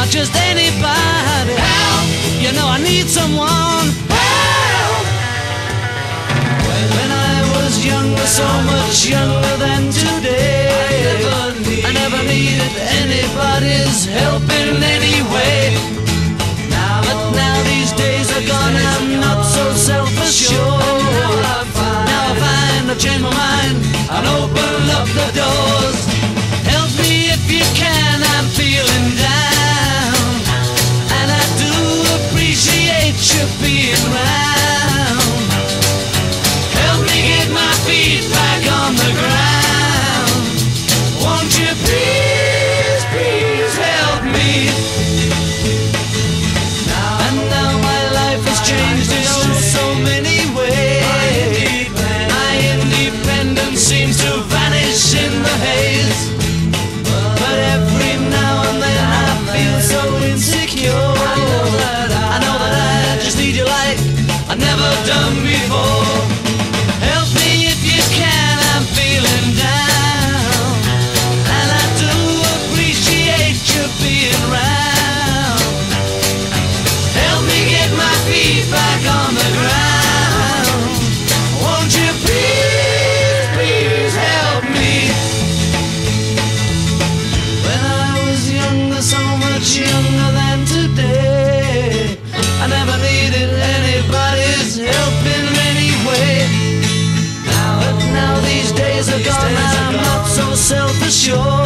not just anybody. Help! You know I need someone. Help! When I was younger, so much younger than today, I never needed anybody's help in any way. But now these days are gone, I'm not so self-assured. Now I find I've changed my mind and open up the doors. Help me if you can, I'm feeling down, and I do appreciate you being round. Help me get my feet back on the ground. Won't you please, please help me? And now my life has changed in so many ways. My independence seems to vanish in the haze. But every now and then I feel so insecure. I know that I just need you like I've never done before. Help me if you can, I'm feeling down, and I do appreciate you being round. Help me get my feet back on the ground. Won't you please, please help me? When I was younger, so much younger than today, I never needed anybody's help in any way. But now these days are gone, I'm not so self-assured.